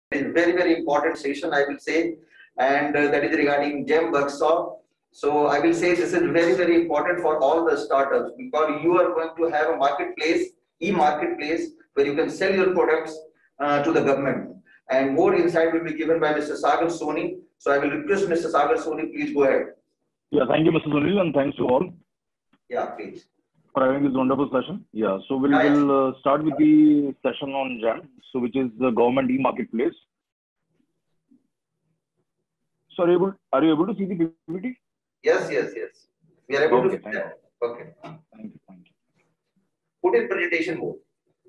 is very, very important session, I will say, and that is regarding GEM workshop. So I will say this is very, very important for all the startups because you are going to have a marketplace, e-marketplace, where you can sell your products to the government. And more insight will be given by Mr. Sagar Soni. So I will request Mr. Sagar Soni, please go ahead. Yeah, thank you, Mr. Sunil, and thanks to all. Yeah, please. For having this wonderful session. Yeah, so we'll start with the session on GEM, so which is the government e-marketplace. So are you able to see the PPT? Yes. We are able to see Thank that. you. Okay. Thank you. Put in presentation mode.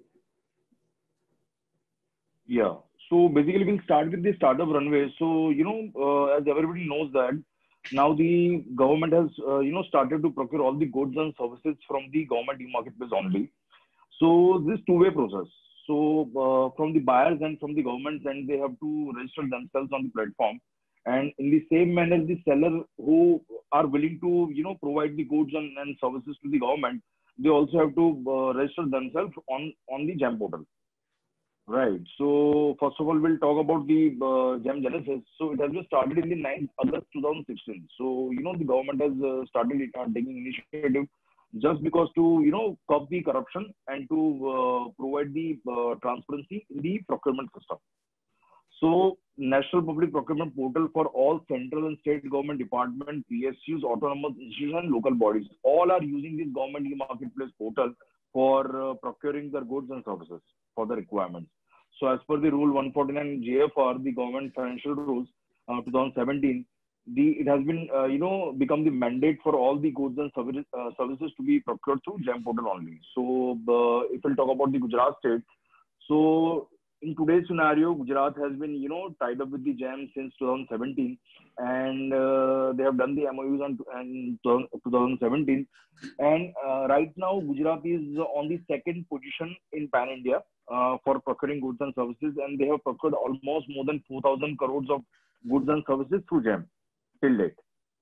Yeah. So basically, we'll start with the startup runway. So, as everybody knows that now the government has, started to procure all the goods and services from the government e-marketplace only. So this two-way process. So from the buyers and from the government, then they have to register themselves on the platform. And in the same manner, the seller who are willing to, provide the goods and services to the government, they also have to register themselves on the GEM portal. Right. So first of all, we'll talk about the GEM Genesis. So it has been started in the 9th August 2016. So, the government has started taking initiative just because to, curb the corruption and to provide the transparency in the procurement system. So National Public Procurement Portal for all central and state government department, PSUs, autonomous institutions, and local bodies, all are using this government e-marketplace portal for procuring their goods and services for the requirements. So as per the rule 149 JFR, the government financial rules 2017, it has been become the mandate for all the goods and services to be procured through GEM portal only. So if we'll talk about the Gujarat state, so in today's scenario, Gujarat has been tied up with the GEM since 2017, and they have done the MOUs in 2017. And right now, Gujarat is on the second position in Pan India for procuring goods and services, and they have procured almost more than 4,000 crores of goods and services through GEM till date.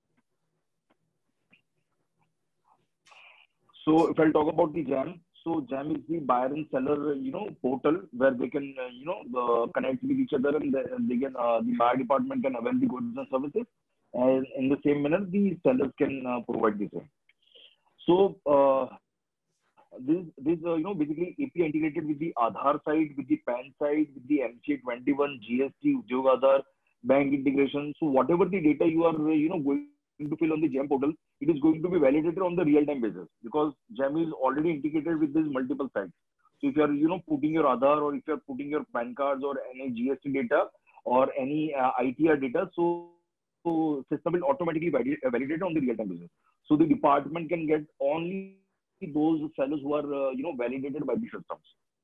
So if I'll talk about the GEM, so GEM is the buyer and seller, portal where they can, connect with each other, and they can, the buyer department can avail the goods and services, and in the same manner, the sellers can provide the same. So this basically API integrated with the Aadhaar side, with the PAN side, with the MCA 21, GST, Udyog Aadhaar, bank integration. So whatever the data you are, going to fill on the GEM portal, it is going to be validated on the real-time basis because GEM is already integrated with these multiple sites. So if you are, putting your Aadhaar, or if you are putting your PAN cards or any GST data or any ITR data, so system will automatically validate on the real-time basis. So the department can get only those sellers who are, validated by the systems.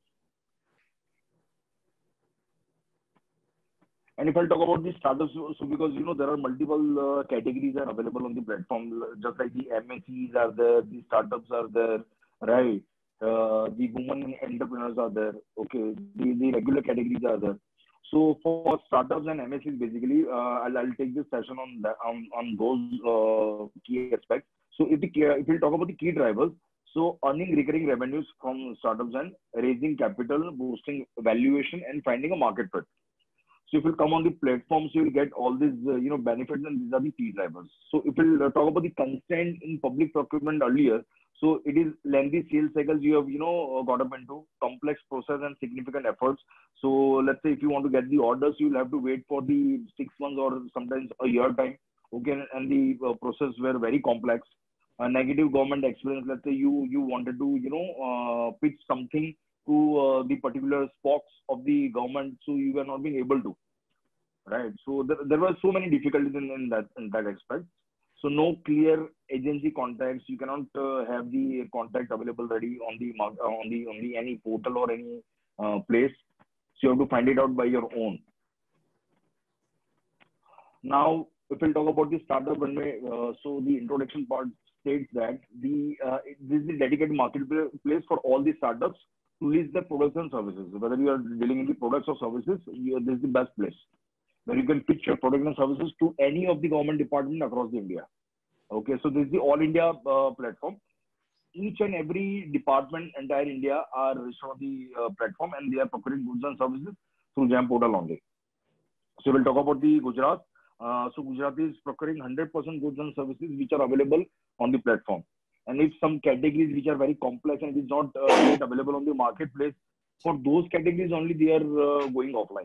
And if I'll talk about the startups, so because there are multiple categories are available on the platform, just like the MSCs are there, the startups are there, right? The women entrepreneurs are there. Okay, the regular categories are there. So for startups and MSCs, basically, I'll take this session on those key aspects. So if we'll talk about the key drivers, so earning recurring revenues from startups and raising capital, boosting valuation, and finding a market fit. So if you come on the platforms, you will get all these, benefits, and these are the key drivers. So if we talk about the constraint in public procurement earlier, so it is lengthy sales cycles you have, got up into, complex process and significant efforts. So let's say if you want to get the orders, you will have to wait for the 6 months or sometimes a year time. Okay, and the process were very complex. A negative government experience. Let's say you wanted to, pitch something to the particular spokes of the government, so you were not being able to, right? So there were so many difficulties in that aspect. So no clear agency contacts. You cannot have the contact available ready on the any portal or any place. So you have to find it out by your own. Now, if we'll talk about the startup runway, so the introduction part states that this is the dedicated marketplace for all the startups to list their products and services. Whether you are dealing in the products or services, this is the best place where you can pitch your products and services to any of the government department across India. Okay, so this is the All India platform. Each and every department, entire India, are registered on the platform, and they are procuring goods and services through GEM portal only. So we'll talk about the Gujarat. So Gujarat is procuring 100% goods and services which are available on the platform. And if some categories which are very complex and it is not yet available on the marketplace, for those categories only they are going offline.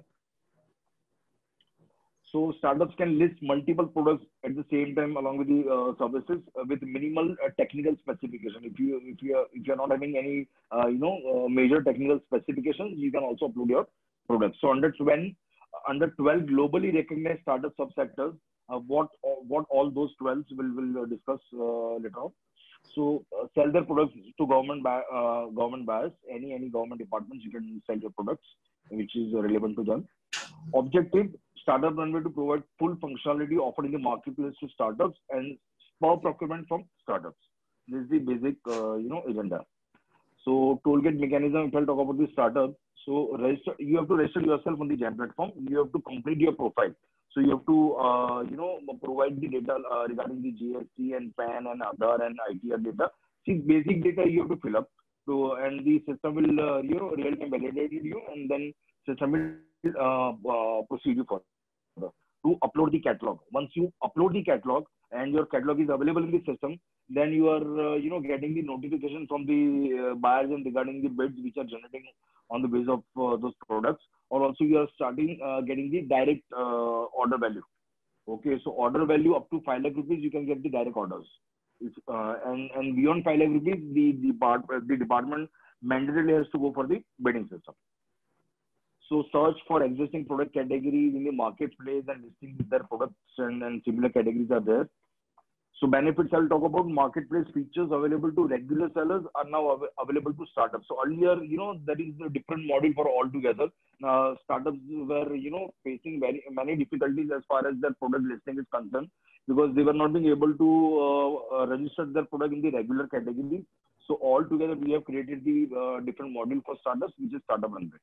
So startups can list multiple products at the same time along with the services with minimal technical specification. If you are not having any major technical specifications, you can also upload your products. So under 12 globally recognized startup subsectors, what all those 12 will discuss later on. So sell their products to government buyers, any government departments. You can sell your products which is relevant to them. Objective: startup runway to provide full functionality offered in the marketplace to startups and spur procurement from startups. This is the basic agenda. So tollgate mechanism. If I talk about the startup, so you have to register yourself on the GeM platform. You have to complete your profile. So you have to provide the data regarding the GST and PAN and Aadhaar and ITR data. See, basic data you have to fill up. So and the system will real time validate you, and then system will proceed you further to upload the catalog. Once you upload the catalog and your catalog is available in the system, then you are getting the notification from the buyers and regarding the bids which are generating on the base of those products, or also you are starting getting the direct order value. Okay, so order value up to 5 lakh rupees you can get the direct orders. And beyond 5 lakh rupees, the department mandatorily has to go for the bidding system. So search for existing product categories in the marketplace and listing their products and similar categories are there. So benefits I'll talk about. Marketplace features available to regular sellers are now available to startups. So earlier, there is a different model for all together. Startups were, facing many difficulties as far as their product listing is concerned, because they were not being able to register their product in the regular category. So all together, we have created the different model for startups, which is Startup Runway.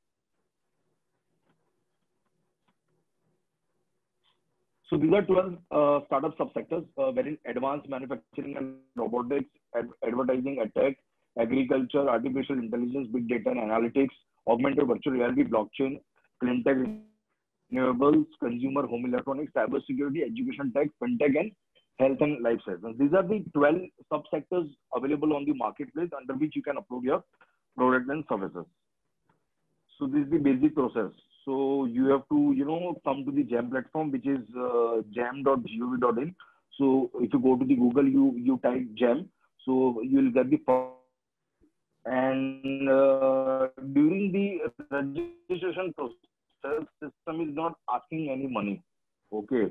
So these are 12 startup subsectors, wherein advanced manufacturing and robotics, advertising, tech, agriculture, artificial intelligence, big data and analytics, augmented virtual reality, blockchain, clean tech, renewables, consumer home electronics, cybersecurity, education tech, fintech, and health and life sciences. These are the 12 subsectors available on the marketplace under which you can upload your product and services. So this is the basic process. So you have to, come to the GeM platform, which is gem.gov.in. So if you go to the Google, you type GeM, so you will get the first. And during the registration process, system is not asking any money. Okay.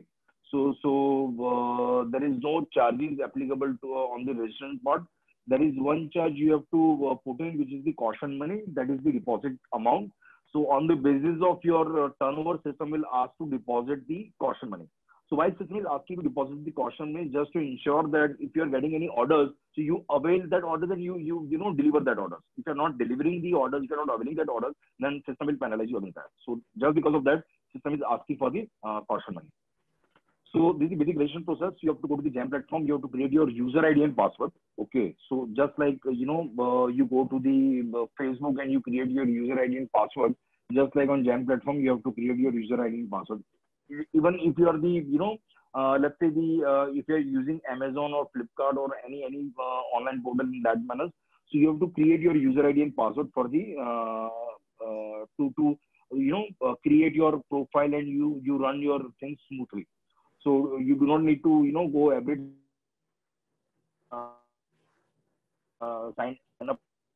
So there is no charges applicable to on the registration part. There is one charge you have to put in, which is the caution money. That is the deposit amount. So on the basis of your turnover, system will ask to deposit the caution money. So why system is asking to deposit the caution money? Just to ensure that if you are getting any orders, so you avail that order, then you deliver that order. If you are not delivering the orders, if you are not availing that order, then system will penalize you against that. So just because of that, system is asking for the caution money. So this is the basic registration process. You have to go to the GeM platform. You have to create your user ID and password. Okay. So just like, you go to the Facebook and you create your user ID and password, just like on GeM platform, you have to create your user ID and password. Even if you are the, let's say if you are using Amazon or Flipkart or any online portal in that manner, so you have to create your user ID and password for the, create your profile and you run your things smoothly. So you do not need to, go every sign up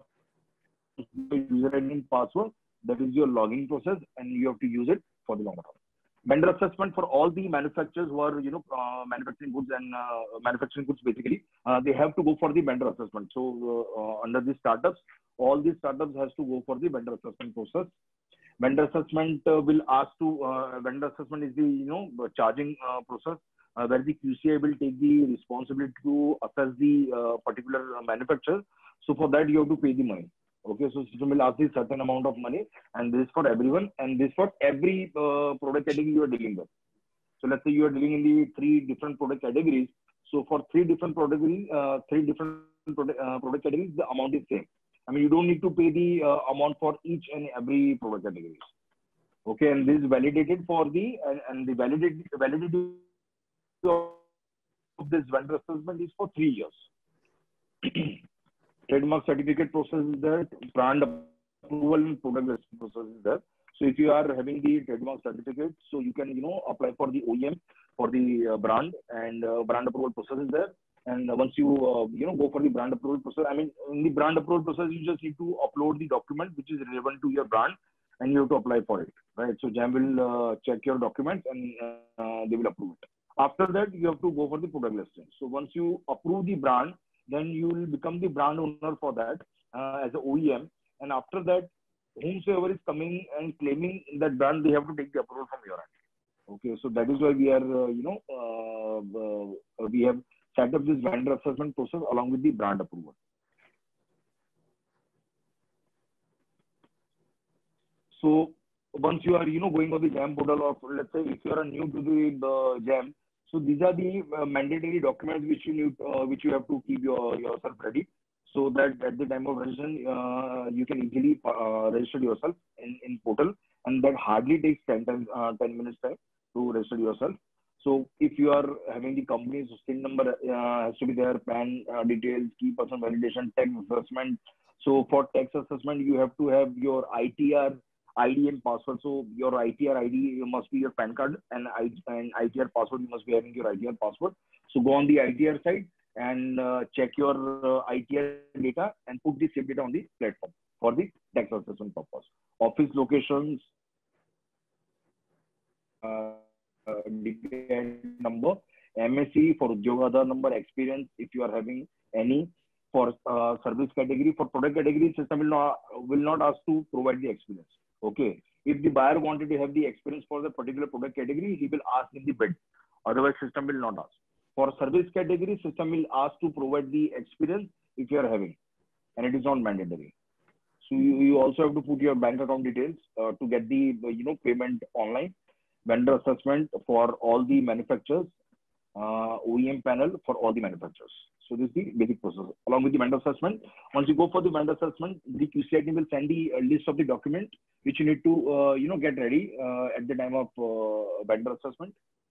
user ID and password. That is your login process, and you have to use it for the long term. Vendor assessment for all the manufacturers who are, manufacturing goods and manufacturing goods basically, they have to go for the vendor assessment. So under the startups, all these startups has to go for the vendor assessment process. Vendor assessment will ask to, vendor assessment is the, charging process where the QCI will take the responsibility to assess the particular manufacturer. So for that, you have to pay the money. Okay, so system will ask a certain amount of money, and this for everyone, and this for every product category you are dealing with. So let's say you are dealing in the 3 different product categories. So for 3 different product categories, the amount is same. I mean, you don't need to pay the amount for each and every product category. Okay, and this is validated for the and the validity of this vendor assessment is for 3 years. Trademark certificate process is there, brand approval and product listing process is there. So if you are having the trademark certificate, so you can apply for the OEM for the brand, and brand approval process is there. And once you go for the brand approval process, I mean in the brand approval process, you just need to upload the document which is relevant to your brand, and you have to apply for it, right? So JAM will check your documents and they will approve it. After that, you have to go for the product listing. So once you approve the brand, then you will become the brand owner for that as a OEM. And after that, whomsoever is coming and claiming that brand, they have to take the approval from your end. Okay, so that is why we are, we have set up this vendor assessment process along with the brand approval. So once you are, going on the JAM portal, or let's say if you are new to the JAM, so these are the mandatory documents which you need, which you have to keep yourself ready, so that at the time of registration, you can easily register yourself in portal, and that hardly takes 10 minutes time to register yourself. So if you are having the company's SIN number has to be there, PAN details, key person validation, tax assessment. So for tax assessment, you have to have your ITR ID and password. So your ITR ID must be your PAN card, and ITR password, you must be having your ITR password. So go on the ITR side and check your ITR data and put the same data on the platform for the tax assessment purpose. Office locations, DPI number, MSc for Udyog Aadhaar number, experience if you are having any. For service category, for product category, system will not ask to provide the experience. Okay, if the buyer wanted to have the experience for the particular product category, he will ask in the bid. Otherwise, system will not ask. For service category, system will ask to provide the experience if you are having, and it is not mandatory. So you also have to put your bank account details to get the payment online. Vendor assessment for all the manufacturers, OEM panel for all the manufacturers. So this is the basic process. Along with the vendor assessment, once you go for the vendor assessment, the QCI team will send the list of the document which you need to get ready at the time of vendor assessment.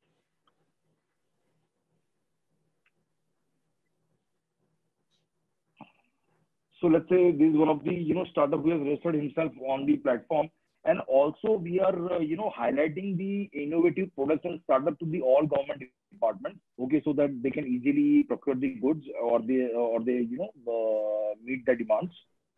So let's say this is one of the startup who has registered himself on the platform, and also we are highlighting the innovative products and startup to the all government departments. Okay, so that they can easily procure the goods, or they meet the demands.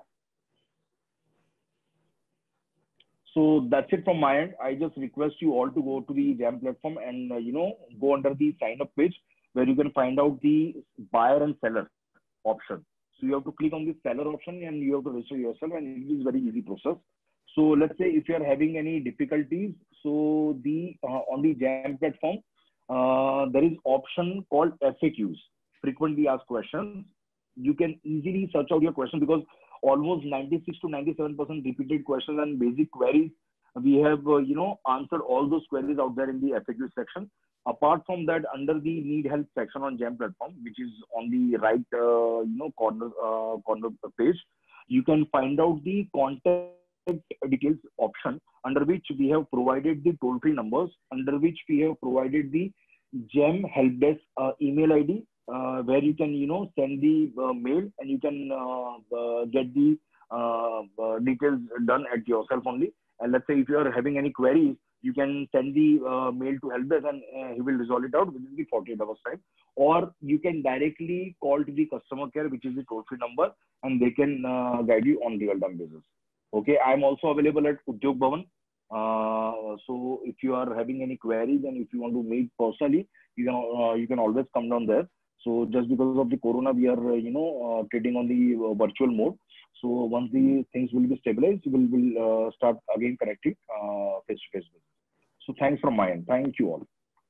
So that's it from my end. I just request you all to go to the JAM platform and go under the sign up page where you can find out the buyer and seller option. So you have to click on the seller option and you have to register yourself, and it is very easy process. So let's say if you are having any difficulties, so on the JAM platform, there is option called FAQs, frequently asked questions. You can easily search out your question, because almost 96 to 97% repeated questions and basic queries, we have answered all those queries out there in the FAQ section. Apart from that, under the need help section on JAM platform, which is on the right corner of the page, you can find out the contact details option, under which we have provided the toll-free numbers, under which we have provided the JAM help desk email ID, where you can send the mail, and you can get the details done at yourself only. And let's say if you are having any queries, you can send the mail to help desk, and he will resolve it out within the 48 hours time. Or you can directly call to the customer care, which is the toll-free number, and they can guide you on real-time basis. Okay, I'm also available at Udyog Bhavan. So if you are having any queries and if you want to meet personally, you can always come down there. So just because of the corona, we are trading on the virtual mode. So once the things will be stabilized, we'll start again connecting face to face. So thanks from my end. Thank you all.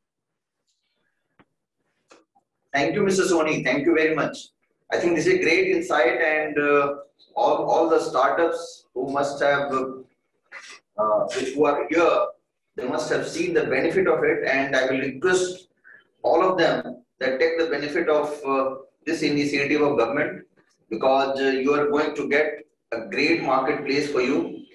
Thank you, Mr. Soni. Thank you very much. I think this is a great insight, and all the startups who must have who are here, they must have seen the benefit of it, and I will request all of them that take the benefit of this initiative of government, because you are going to get a great marketplace for you.